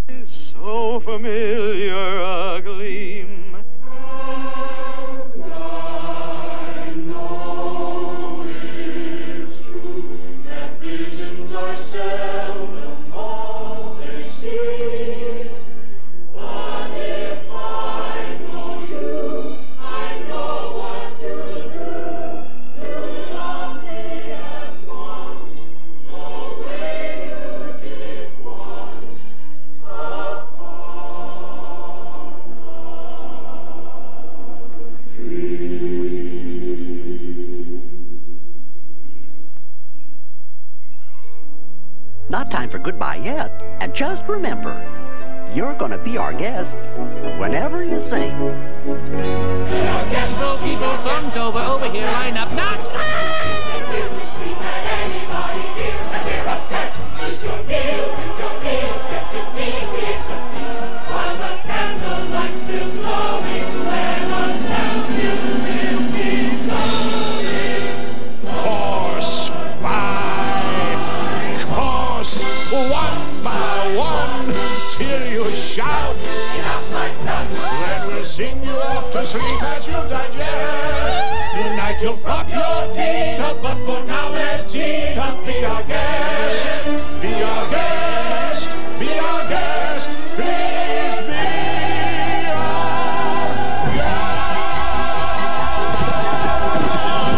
So familiar a gleam. I know it's true that visions are seldom always seen. But if I know you, I know what you'll do. You'll love me at once, the way you did once. Not time for goodbye yet. And just remember, you're gonna be our guest whenever you sing. Go people from Dover over here, line up now. While the candlelight's still glowing, let us help you in the Course by course, one by one, till you shout. Then we'll sing you off to sleep as you digest. Tonight you'll prop your feet up, but for now let's eat up. Be our guest, be our guest, be our guest. Please be our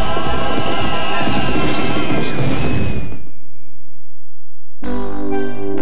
guest.